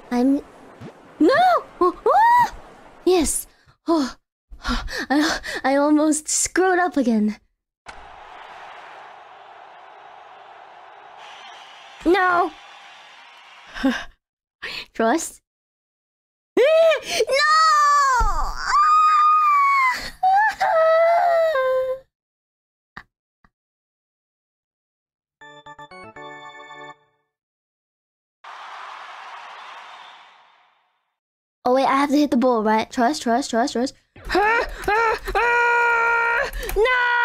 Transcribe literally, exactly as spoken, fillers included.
I'm... No! Oh, oh! Yes! Oh, oh, I, I almost screwed up again. No! Trust? No! Oh wait, I have to hit the ball, right? Trust, trust, trust, trust. No!